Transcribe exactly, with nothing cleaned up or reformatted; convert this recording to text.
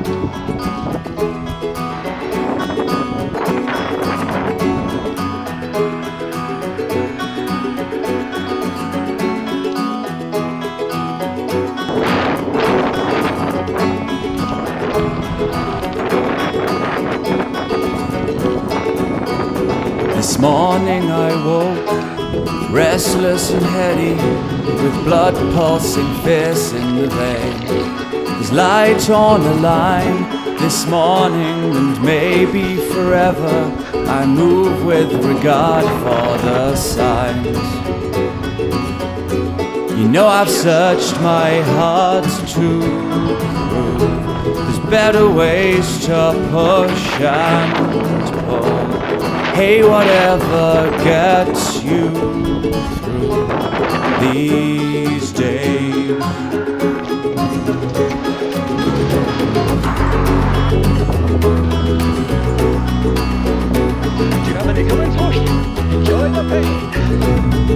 This morning I woke, restless and heady, with blood pulsing fierce in the vein. There's light on a line this morning, and maybe forever. I move with regard for the signs. You know I've searched my heart to prove there's better ways to push and pull. Hey, whatever gets you through these days. Do you have any comments, Hosh? Enjoy the pain.